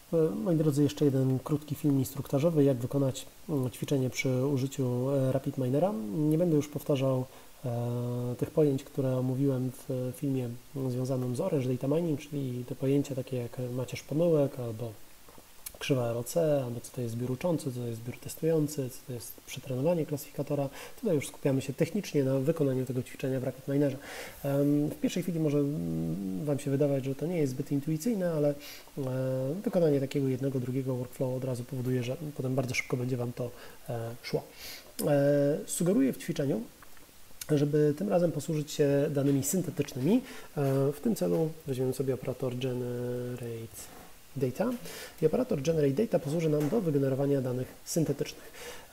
Moi drodzy, jeszcze jeden krótki film instruktażowy, jak wykonać ćwiczenie przy użyciu RapidMinera. Nie będę już powtarzał tych pojęć, które omówiłem w filmie związanym z Orange Data Mining, czyli te pojęcia takie jak macierz pomyłek albo krzywa ROC, albo co to jest zbiór uczący, co to jest zbiór testujący, co to jest przetrenowanie klasyfikatora. Tutaj już skupiamy się technicznie na wykonaniu tego ćwiczenia w RapidMinerze. W pierwszej chwili może Wam się wydawać, że to nie jest zbyt intuicyjne, ale wykonanie takiego jednego, drugiego workflow od razu powoduje, że potem bardzo szybko będzie Wam to szło. Sugeruję w ćwiczeniu, żeby tym razem posłużyć się danymi syntetycznymi. W tym celu weźmiemy sobie operator generate data i operator generate data posłuży nam do wygenerowania danych syntetycznych.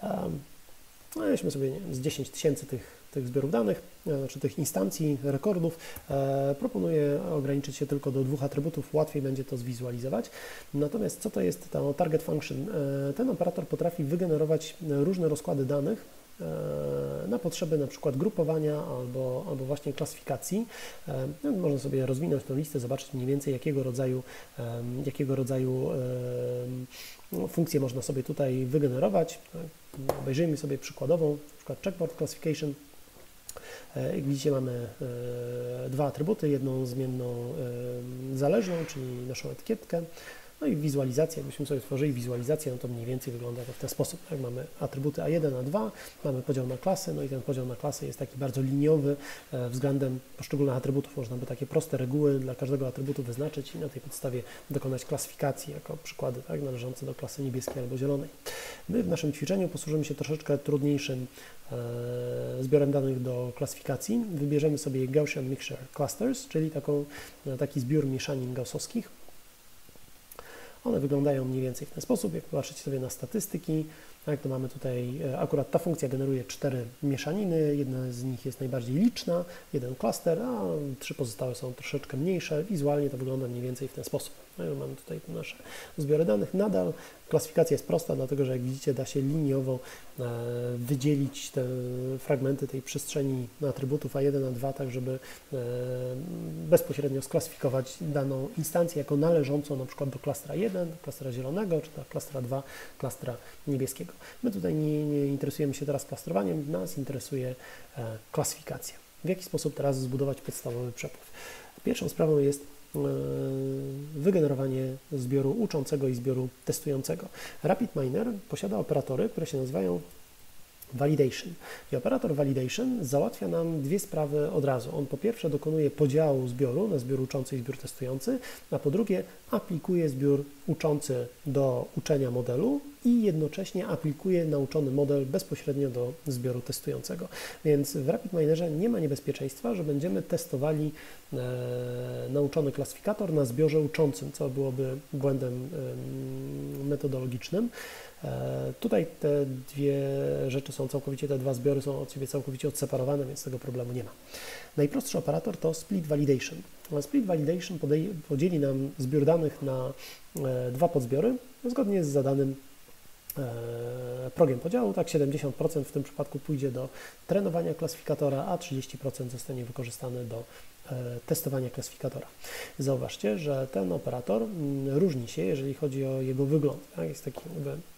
Weźmy sobie z 10 tysięcy tych zbiorów danych, znaczy tych instancji, rekordów. Proponuję ograniczyć się tylko do 2 atrybutów, łatwiej będzie to zwizualizować. Natomiast co to jest ta target function? Ten operator potrafi wygenerować różne rozkłady danych na potrzeby na przykład grupowania albo właśnie klasyfikacji. Można sobie rozwinąć tę listę, zobaczyć mniej więcej jakiego rodzaju funkcje można sobie tutaj wygenerować. Obejrzyjmy sobie przykładową, na przykład checkboard classification. Jak widzicie, mamy 2 atrybuty, jedną zmienną zależną, czyli naszą etykietkę. No i wizualizacja, jakbyśmy sobie tworzyli wizualizację, no to mniej więcej wygląda to w ten sposób. Jak mamy atrybuty A1, A2, mamy podział na klasy, no i ten podział na klasy jest taki bardzo liniowy względem poszczególnych atrybutów. Można by takie proste reguły dla każdego atrybutu wyznaczyć i na tej podstawie dokonać klasyfikacji jako przykłady, tak, należące do klasy niebieskiej albo zielonej. My w naszym ćwiczeniu posłużymy się troszeczkę trudniejszym zbiorem danych do klasyfikacji. Wybierzemy sobie Gaussian Mixture Clusters, czyli taki zbiór mieszanin gaussowskich. One wyglądają mniej więcej w ten sposób. Jak popatrzycie sobie na statystyki, tak, to mamy tutaj, akurat ta funkcja generuje 4 mieszaniny, jedna z nich jest najbardziej liczna, jeden klaster, a 3 pozostałe są troszeczkę mniejsze. Wizualnie to wygląda mniej więcej w ten sposób. No i mamy tutaj nasze zbiory danych. Nadal klasyfikacja jest prosta, dlatego że jak widzicie, da się liniowo wydzielić te fragmenty tej przestrzeni atrybutów A1, A2, tak żeby bezpośrednio sklasyfikować daną instancję jako należącą na przykład do klastra 1, klastra zielonego, czy do klastra 2, klastra niebieskiego. My tutaj nie interesujemy się teraz klastrowaniem, nas interesuje klasyfikacja. W jaki sposób teraz zbudować podstawowy przepływ? Pierwszą sprawą jest wygenerowanie zbioru uczącego i zbioru testującego. RapidMiner posiada operatory, które się nazywają validation. I operator validation załatwia nam 2 sprawy od razu. On po pierwsze dokonuje podziału zbioru na zbiór uczący i zbiór testujący, a po drugie aplikuje zbiór uczący do uczenia modelu i jednocześnie aplikuje nauczony model bezpośrednio do zbioru testującego. Więc w RapidMinerze nie ma niebezpieczeństwa, że będziemy testowali nauczony klasyfikator na zbiorze uczącym, co byłoby błędem metodologicznym. Tutaj te 2 rzeczy są całkowicie, te 2 zbiory są od siebie całkowicie odseparowane, więc tego problemu nie ma. Najprostszy operator to split validation. Split validation podzieli nam zbiór danych na 2 podzbiory zgodnie z zadanym progiem podziału. Tak, 70% w tym przypadku pójdzie do trenowania klasyfikatora, a 30% zostanie wykorzystane do testowania klasyfikatora. Zauważcie, że ten operator różni się, jeżeli chodzi o jego wygląd. Tak? Jest taki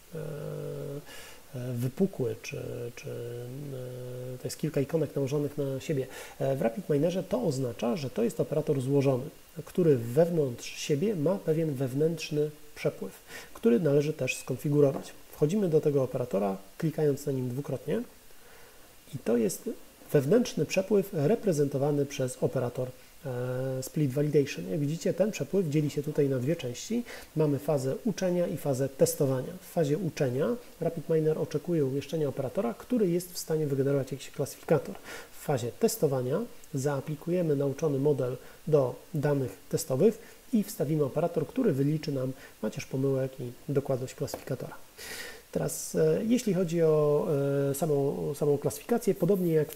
wypukły, czy to jest kilka ikonek nałożonych na siebie. W RapidMinerze to oznacza, że to jest operator złożony, który wewnątrz siebie ma pewien wewnętrzny przepływ, który należy też skonfigurować. Wchodzimy do tego operatora, klikając na nim dwukrotnie i to jest wewnętrzny przepływ reprezentowany przez operator split validation. Jak widzicie, ten przepływ dzieli się tutaj na 2 części. Mamy fazę uczenia i fazę testowania. W fazie uczenia RapidMiner oczekuje umieszczenia operatora, który jest w stanie wygenerować jakiś klasyfikator. W fazie testowania zaaplikujemy nauczony model do danych testowych i wstawimy operator, który wyliczy nam macierz pomyłek i dokładność klasyfikatora. Teraz, jeśli chodzi o samą klasyfikację, podobnie jak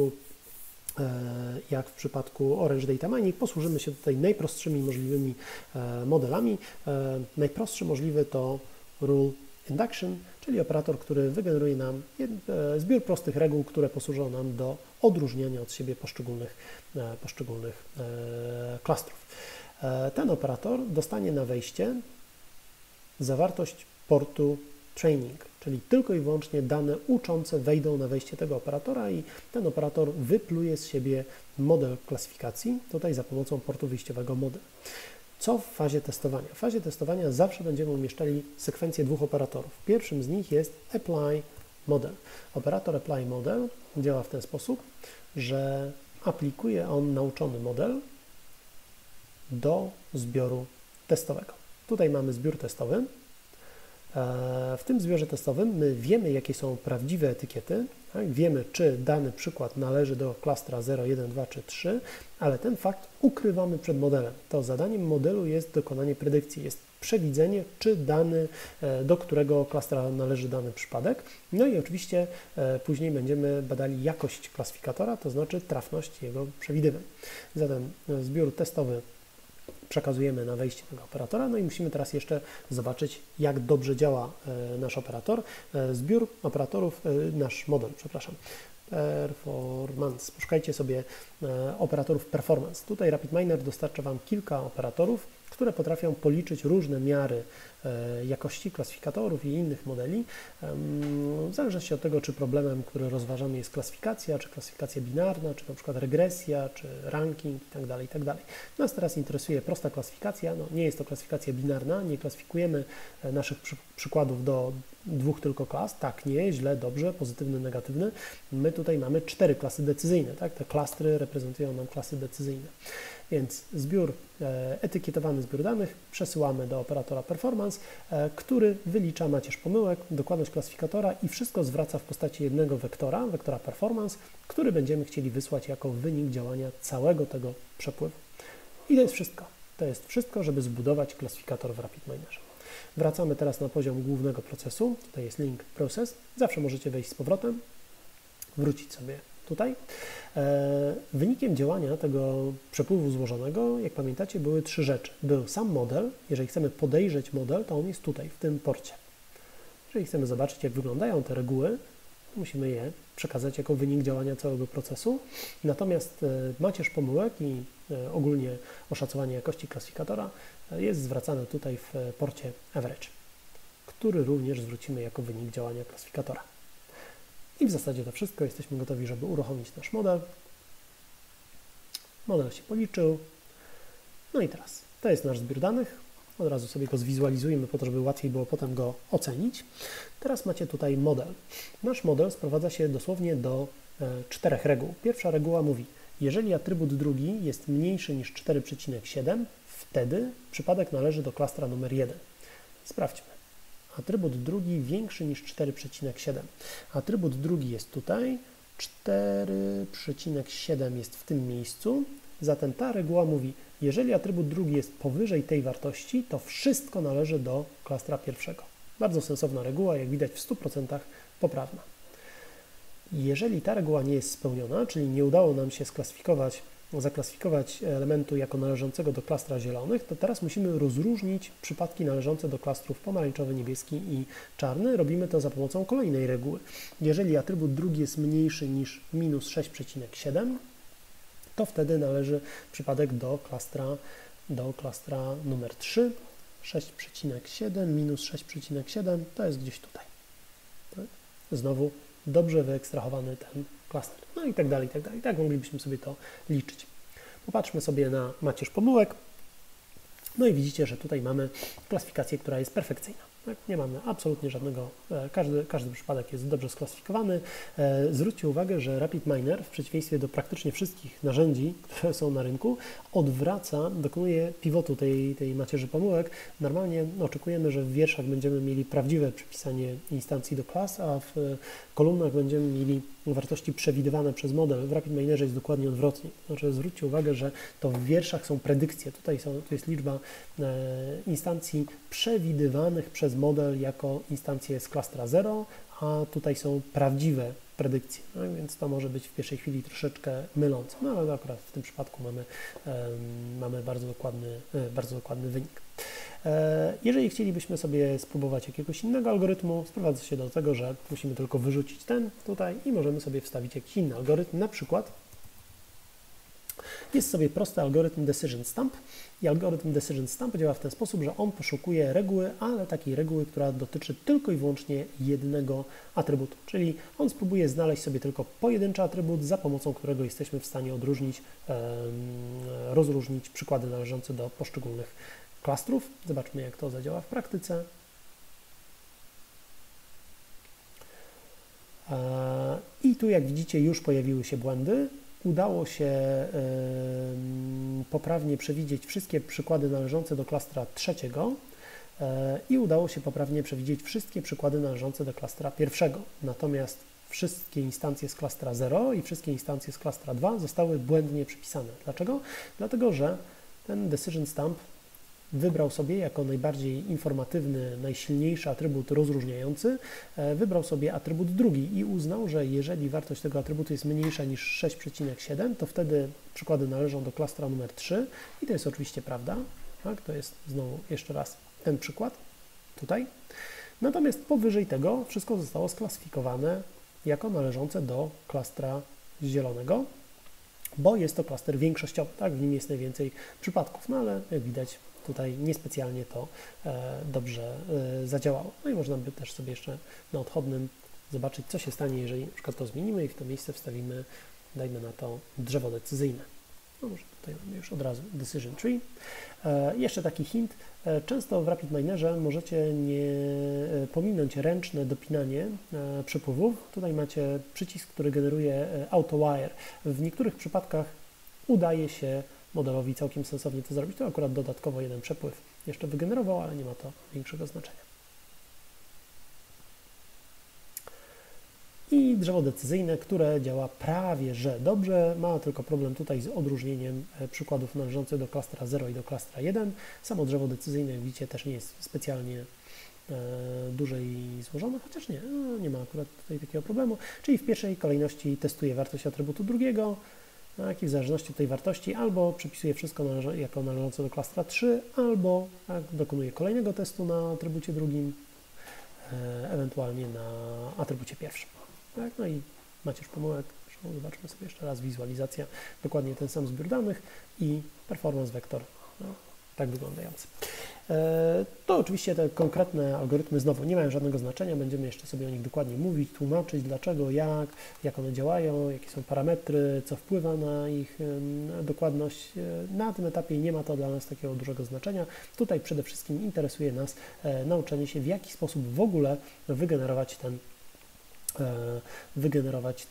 w przypadku Orange Data Mining, posłużymy się tutaj najprostszymi możliwymi modelami. Najprostszy możliwy to Rule Induction, czyli operator, który wygeneruje nam zbiór prostych reguł, które posłużą nam do odróżniania od siebie poszczególnych klastrów. Ten operator dostanie na wejście zawartość portu training, czyli tylko i wyłącznie dane uczące wejdą na wejście tego operatora i ten operator wypluje z siebie model klasyfikacji, tutaj za pomocą portu wyjściowego model. Co w fazie testowania? W fazie testowania zawsze będziemy umieszczali sekwencję dwóch operatorów. Pierwszym z nich jest apply model. Operator apply model działa w ten sposób, że aplikuje on nauczony model do zbioru testowego. Tutaj mamy zbiór testowy. W tym zbiorze testowym my wiemy, jakie są prawdziwe etykiety, tak? Wiemy, czy dany przykład należy do klastra 0, 1, 2 czy 3, ale ten fakt ukrywamy przed modelem. To zadaniem modelu jest dokonanie predykcji, jest przewidzenie, czy do którego klastra należy dany przypadek. No i oczywiście później będziemy badali jakość klasyfikatora, to znaczy trafność jego przewidywań. Zatem zbiór testowy przekazujemy na wejście tego operatora, no i musimy teraz jeszcze zobaczyć, jak dobrze działa nasz operator. Zbiór operatorów, nasz model, przepraszam, performance. Poszukajcie sobie operatorów performance. Tutaj RapidMiner dostarcza Wam kilka operatorów, które potrafią policzyć różne miary jakości klasyfikatorów i innych modeli, w zależności od tego, czy problemem, który rozważamy, jest klasyfikacja, czy klasyfikacja binarna, czy na przykład regresja, czy ranking itd., itd. Nas teraz interesuje prosta klasyfikacja. No, nie jest to klasyfikacja binarna, nie klasyfikujemy naszych przykładów do dwóch tylko klas, tak, nie, źle, dobrze, pozytywny, negatywny. My tutaj mamy 4 klasy decyzyjne, tak? Te klastry reprezentują nam klasy decyzyjne. Więc etykietowany zbiór danych przesyłamy do operatora performance, który wylicza macierz pomyłek, dokładność klasyfikatora i wszystko zwraca w postaci jednego wektora performance, który będziemy chcieli wysłać jako wynik działania całego tego przepływu. I to jest wszystko. To jest wszystko, żeby zbudować klasyfikator w RapidMinerze. Wracamy teraz na poziom głównego procesu. Tutaj jest link process. Zawsze możecie wejść z powrotem, wrócić sobie tutaj. Wynikiem działania tego przepływu złożonego, jak pamiętacie, były 3 rzeczy. Był sam model. Jeżeli chcemy podejrzeć model, to on jest tutaj, w tym porcie. Jeżeli chcemy zobaczyć, jak wyglądają te reguły, musimy je przekazać jako wynik działania całego procesu. Natomiast macierz pomyłek i ogólnie oszacowanie jakości klasyfikatora jest zwracane tutaj w porcie average, który również zwrócimy jako wynik działania klasyfikatora. I w zasadzie to wszystko. Jesteśmy gotowi, żeby uruchomić nasz model. Model się policzył. No i teraz to jest nasz zbiór danych. Od razu sobie go zwizualizujemy po to, żeby łatwiej było potem go ocenić. Teraz macie tutaj model. Nasz model sprowadza się dosłownie do 4 reguł. Pierwsza reguła mówi, jeżeli atrybut drugi jest mniejszy niż 4,7, wtedy przypadek należy do klastra numer 1. Sprawdźmy. Atrybut drugi większy niż 4,7. Atrybut drugi jest tutaj, 4,7 jest w tym miejscu, zatem ta reguła mówi, jeżeli atrybut drugi jest powyżej tej wartości, to wszystko należy do klastra pierwszego. Bardzo sensowna reguła, jak widać w 100% poprawna. Jeżeli ta reguła nie jest spełniona, czyli nie udało nam się zaklasyfikować elementu jako należącego do klastra zielonych, to teraz musimy rozróżnić przypadki należące do klastrów pomarańczowy, niebieski i czarny. Robimy to za pomocą kolejnej reguły. Jeżeli atrybut drugi jest mniejszy niż minus 6,7, to wtedy należy przypadek do klastra numer 3. 6,7 minus 6,7 to jest gdzieś tutaj. Tak? Znowu dobrze wyekstrahowany ten klaster. No i tak dalej, i tak dalej. Tak moglibyśmy sobie to liczyć. Popatrzmy sobie na macierz pomyłek. No i widzicie, że tutaj mamy klasyfikację, która jest perfekcyjna. Tak? Nie mamy absolutnie żadnego, każdy przypadek jest dobrze sklasyfikowany. Zwróćcie uwagę, że RapidMiner w przeciwieństwie do praktycznie wszystkich narzędzi, które są na rynku, dokonuje pivotu tej macierzy pomyłek. Normalnie oczekujemy, że w wierszach będziemy mieli prawdziwe przypisanie instancji do klas, a w kolumnach będziemy mieli wartości przewidywane przez model. W RapidMinerze jest dokładnie odwrotnie. Znaczy, zwróćcie uwagę, że to w wierszach są predykcje. Tu jest liczba instancji przewidywanych przez model jako instancje z klastra 0, a tutaj są prawdziwe predykcje, no, więc to może być w pierwszej chwili troszeczkę mylące, no ale akurat w tym przypadku mamy bardzo dokładny wynik. Jeżeli chcielibyśmy sobie spróbować jakiegoś innego algorytmu, sprowadza się do tego, że musimy tylko wyrzucić ten tutaj i możemy sobie wstawić jakiś inny algorytm, na przykład Jest sobie prosty algorytm Decision Stump i algorytm Decision Stump działa w ten sposób, że on poszukuje reguły, ale takiej reguły, która dotyczy tylko i wyłącznie jednego atrybutu, czyli on spróbuje znaleźć sobie tylko pojedynczy atrybut, za pomocą którego jesteśmy w stanie rozróżnić przykłady należące do poszczególnych klastrów. Zobaczmy, jak to zadziała w praktyce. I tu, jak widzicie, już pojawiły się błędy. Udało się poprawnie przewidzieć wszystkie przykłady należące do klastra trzeciego i udało się poprawnie przewidzieć wszystkie przykłady należące do klastra pierwszego. Natomiast wszystkie instancje z klastra 0 i wszystkie instancje z klastra 2 zostały błędnie przypisane. Dlaczego? Dlatego, że ten Decision Stump wybrał sobie jako najbardziej informatywny, najsilniejszy atrybut rozróżniający, wybrał sobie atrybut drugi i uznał, że jeżeli wartość tego atrybutu jest mniejsza niż 6,7, to wtedy przykłady należą do klastra numer 3 i to jest oczywiście prawda. Tak? To jest znowu jeszcze raz ten przykład tutaj. Natomiast powyżej tego wszystko zostało sklasyfikowane jako należące do klastra zielonego, bo jest to klaster większościowy, tak? W nim jest najwięcej przypadków, no ale jak widać tutaj niespecjalnie to dobrze zadziałało. No i można by też sobie jeszcze na odchodnym zobaczyć, co się stanie, jeżeli na przykład to zmienimy i w to miejsce wstawimy, dajmy na to, drzewo decyzyjne. No może tutaj mamy już od razu Decision Tree. Jeszcze taki hint. Często w RapidMinerze możecie nie pominąć ręczne dopinanie przepływów. Tutaj macie przycisk, który generuje AutoWire. W niektórych przypadkach udaje się modelowi całkiem sensownie to zrobić. To akurat dodatkowo jeden przepływ jeszcze wygenerował, ale nie ma to większego znaczenia. I drzewo decyzyjne, które działa prawie że dobrze, ma tylko problem tutaj z odróżnieniem przykładów należących do klastra 0 i do klastra 1. Samo drzewo decyzyjne, jak widzicie, też nie jest specjalnie duże i złożone, chociaż nie ma akurat tutaj takiego problemu. Czyli w pierwszej kolejności testuje wartość atrybutu drugiego, tak, i w zależności od tej wartości albo przypisuje wszystko jako należące do klastra 3, albo tak, dokonuje kolejnego testu na atrybucie drugim, ewentualnie na atrybucie pierwszym. Tak, no i macie już pomyłek. Zobaczmy sobie jeszcze raz wizualizacja. Dokładnie ten sam zbiór danych i performance vector, no, tak wyglądający. To oczywiście te konkretne algorytmy znowu nie mają żadnego znaczenia. Będziemy jeszcze sobie o nich dokładnie mówić, tłumaczyć dlaczego, jak one działają, jakie są parametry, co wpływa na ich dokładność. Na tym etapie nie ma to dla nas takiego dużego znaczenia. Tutaj przede wszystkim interesuje nas nauczenie się, w jaki sposób w ogóle wygenerować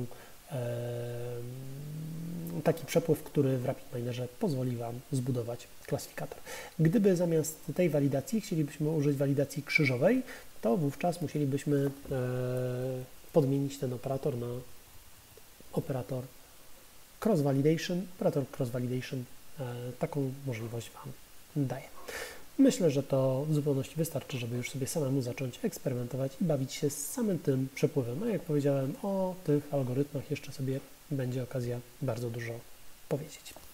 taki przepływ, który w RapidMinerze pozwoli Wam zbudować klasyfikator. Gdyby zamiast tej walidacji chcielibyśmy użyć walidacji krzyżowej, to wówczas musielibyśmy podmienić ten operator na operator cross-validation. Operator cross-validation taką możliwość Wam daje. Myślę, że to w zupełności wystarczy, żeby już sobie samemu zacząć eksperymentować i bawić się z samym tym przepływem. No jak powiedziałem, o tych algorytmach jeszcze sobie będzie okazja bardzo dużo powiedzieć.